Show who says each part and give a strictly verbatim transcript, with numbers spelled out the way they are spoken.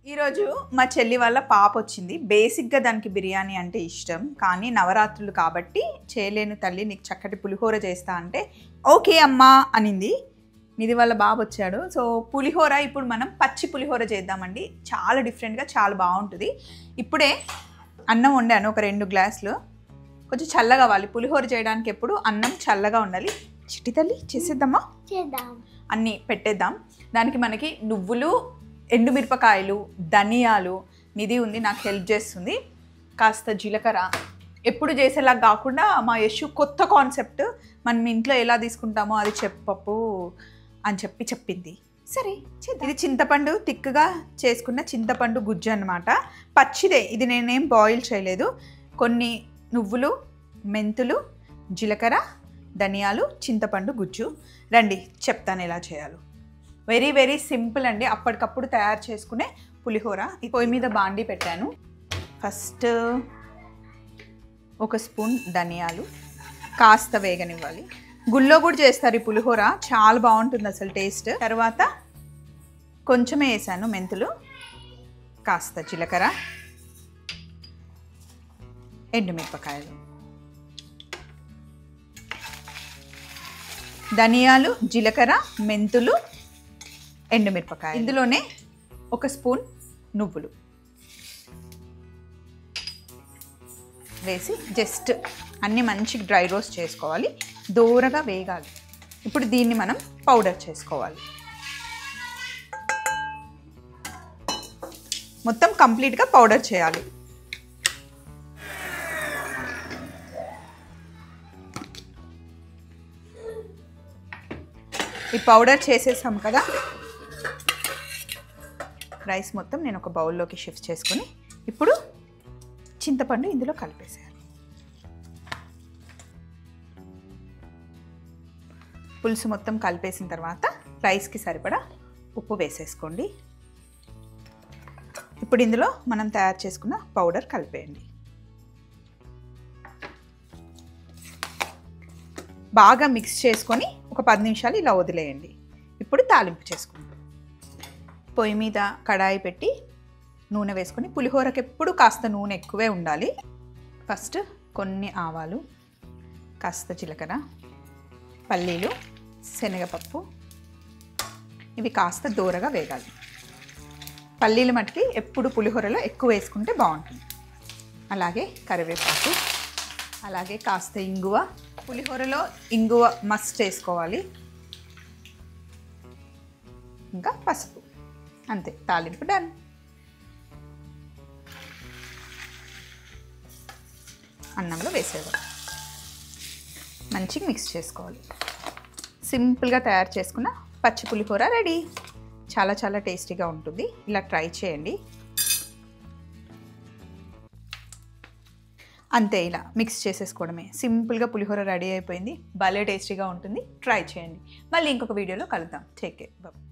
Speaker 1: ఈరోజు మా చెల్లి వాళ్ళ పాప వచ్చింది. బేసిక్గా దానికి బిర్యానీ అంటే ఇష్టం, కానీ నవరాత్రులు కాబట్టి చేయలేను తల్లి, నీకు చక్కటి పులిహోర చేస్తా అంటే ఓకే అమ్మా అనింది. ఇది వాళ్ళ బాబు వచ్చాడు. సో పులిహోర ఇప్పుడు మనం పచ్చి పులిహోర చేద్దామండి. చాలా డిఫరెంట్గా చాలా బాగుంటుంది. ఇప్పుడే అన్నం వండాను ఒక రెండు గ్లాసులు. కొంచెం చల్లగా అవ్వాలి పులిహోర చేయడానికి, ఎప్పుడు అన్నం చల్లగా ఉండాలి. చిట్టి తల్లి చేసేద్దామా?
Speaker 2: చేద్దాం.
Speaker 1: అన్నీ పెట్టేద్దాం. దానికి మనకి నువ్వులు, ఎండుమిరపకాయలు, ధనియాలు, నిధి ఉంది నాకు హెల్ప్ చేస్తుంది, కాస్త జీలకర్ర. ఎప్పుడు చేసేలా కాకుండా మా యశు కొత్త కాన్సెప్ట్, మనం ఇంట్లో ఎలా తీసుకుంటామో అది చెప్పప్పు అని చెప్పి చెప్పింది. సరే ఇది చింతపండు తిక్కుగా చేసుకున్న చింతపండు గుజ్జు అన్నమాట. పచ్చిదే ఇది, నేనేం బాయిల్ చేయలేదు. కొన్ని నువ్వులు, మెంతులు, జీలకర్ర, ధనియాలు, చింతపండు గుజ్జు. రండి చెప్తాను ఎలా చేయాలో. వెరీ వెరీ సింపుల్ అండి, అప్పటికప్పుడు తయారు చేసుకునే పులిహోర. ఈ పొయ్యి మీద బాండి పెట్టాను. ఫస్ట్ ఒక స్పూన్ ధనియాలు కాస్త వేగనివ్వాలి. గుళ్ళో కూడా చేస్తారు ఈ పులిహోర, చాలా బాగుంటుంది అసలు టేస్ట్. తర్వాత కొంచెమే వేసాను మెంతులు, కాస్త జీలకర్ర, ఎండుమిరపకాయలు, ధనియాలు, జీలకర్ర, మెంతులు, ఎండుమిరపకాయ. ఇందులోనే ఒక స్పూన్ నువ్వులు వేసి జస్ట్ అన్నీ మంచిగా డ్రై రోస్ట్ చేసుకోవాలి, దూరగా వేగాలి. ఇప్పుడు దీన్ని మనం పౌడర్ చేసుకోవాలి. మొత్తం కంప్లీట్గా పౌడర్ చేయాలి. ఈ పౌడర్ చేసేసాం కదా, రైస్ మొత్తం నేను ఒక బౌల్లోకి షిఫ్ట్ చేసుకుని ఇప్పుడు చింతపండు ఇందులో కలిపేసేయాలి. పులుసు మొత్తం కలిపేసిన తర్వాత రైస్కి సరిపడా ఉప్పు వేసేసుకోండి. ఇప్పుడు ఇందులో మనం తయారు చేసుకున్న పౌడర్ కలిపేయండి. బాగా మిక్స్ చేసుకొని ఒక పది నిమిషాలు ఇలా వదిలేయండి. ఇప్పుడు తాలింపు చేసుకుందాం. పొయ్యి మీద కడాయి పెట్టి నూనె వేసుకొని, పులిహోరకి ఎప్పుడు కాస్త నూనె ఎక్కువే ఉండాలి. ఫస్ట్ కొన్ని ఆవాలు, కాస్త జీలకర్ర, పల్లీలు, శనగపప్పు, ఇవి కాస్త దూరగా వేగాలి. పల్లీలు మట్టుకి ఎప్పుడు పులిహోరలో ఎక్కువ వేసుకుంటే బాగుంటుంది. అలాగే కరివేపాకు, అలాగే కాస్త ఇంగువ. పులిహోరలో ఇంగువ మస్ట్ వేసుకోవాలి. ఇంకా పసుపు. అంతే, తాలింపు డన్. అన్నంలో వేసేవాళ్ళు మంచిగా మిక్స్ చేసుకోవాలి. సింపుల్గా తయారు చేసుకున్న పచ్చి పులిహోర రెడీ. చాలా చాలా టేస్టీగా ఉంటుంది, ఇలా ట్రై చేయండి. అంతే, ఇలా మిక్స్ చేసేసుకోవడమే. సింపుల్గా పులిహోర రెడీ అయిపోయింది. భలే టేస్టీగా ఉంటుంది, ట్రై చేయండి. మళ్ళీ ఇంకొక వీడియోలో కలుద్దాం. Take care, bye.